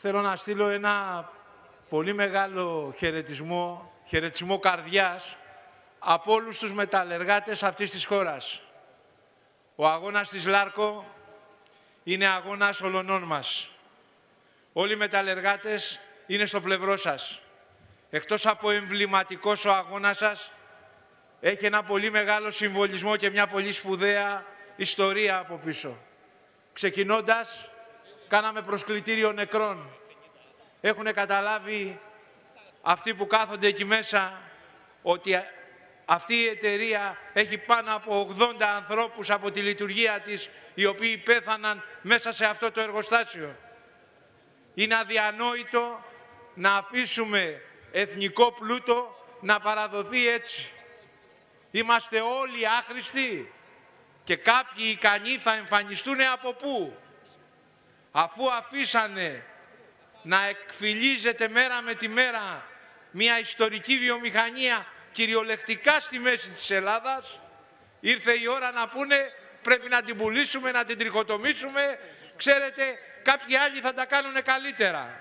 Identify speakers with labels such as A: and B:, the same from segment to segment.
A: θέλω να στείλω ένα πολύ μεγάλο χαιρετισμό καρδιάς από όλους τους μεταλλεργάτες αυτής της χώρας. Ο αγώνας της Λάρκο είναι αγώνας όλων μας. Όλοι οι μεταλλεργάτες είναι στο πλευρό σας. Εκτός από εμβληματικός ο αγώνας σας, έχει ένα πολύ μεγάλο συμβολισμό και μια πολύ σπουδαία ιστορία από πίσω. Ξεκινώντας, κάναμε προσκλητήριο νεκρών. Έχουν καταλάβει αυτοί που κάθονται εκεί μέσα ότι αυτή η εταιρεία έχει πάνω από 80 ανθρώπους από τη λειτουργία της, οι οποίοι πέθαναν μέσα σε αυτό το εργοστάσιο. Είναι αδιανόητο να αφήσουμε εθνικό πλούτο να παραδοθεί έτσι. Είμαστε όλοι άχρηστοι και κάποιοι ικανοί θα εμφανιστούν από πού? Αφού αφήσανε να εκφυλίζεται μέρα με τη μέρα μια ιστορική βιομηχανία κυριολεκτικά στη μέση της Ελλάδας, ήρθε η ώρα να πούνε πρέπει να την πουλήσουμε, να την τριχοτομήσουμε, ξέρετε κάποιοι άλλοι θα τα κάνουν καλύτερα.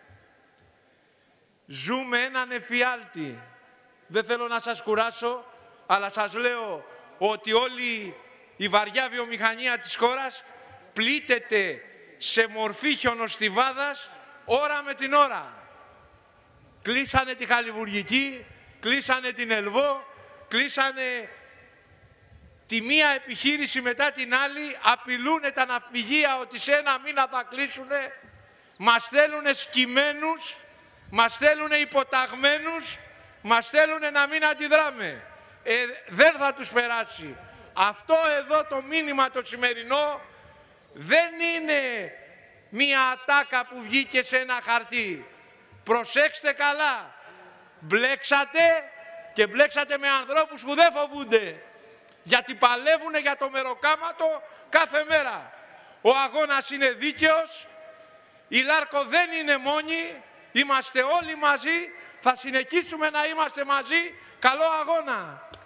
A: Ζούμε έναν εφιάλτη. Δεν θέλω να σας κουράσω, αλλά σας λέω ότι όλη η βαριά βιομηχανία της χώρας πλήττεται σε μορφή χιονοστιβάδας ώρα με την ώρα. Κλείσανε τη Χαλιβουργική, κλείσανε την Ελβό, κλείσανε τη μία επιχείρηση μετά την άλλη, απειλούνε τα ναυπηγεία ότι σε ένα μήνα θα κλείσουνε, μας θέλουνε σκυμμένους, μας θέλουνε υποταγμένους, μας θέλουνε να μην αντιδράμε. Δεν θα τους περάσει. Αυτό εδώ το μήνυμα το σημερινό δεν είναι μία ατάκα που βγήκε σε ένα χαρτί. Προσέξτε καλά. Μπλέξατε και μπλέξατε με ανθρώπους που δεν φοβούνται. Γιατί παλεύουν για το μεροκάματο κάθε μέρα. Ο αγώνας είναι δίκαιος. Η Λάρκο δεν είναι μόνη. Είμαστε όλοι μαζί. Θα συνεχίσουμε να είμαστε μαζί. Καλό αγώνα.